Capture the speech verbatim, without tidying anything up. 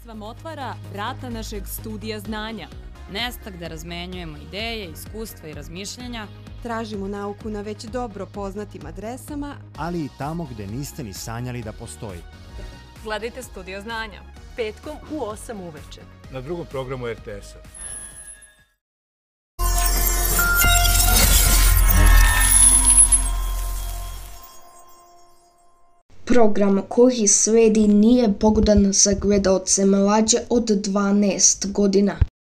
podcast vam otvara vrata našeg studija znanja. Mesta gde razmenjujemo ideje, iskustva i razmišljanja. Tražimo nauku na već dobro poznatim adresama, ali i tamo gde niste ni sanjali da postoji. Gledajte Studio znanja, petkom u osam uveče. Na drugom programu er te es-a. Program koji sledi nije pogodan za gledaoce mlađe od dvanaest godina.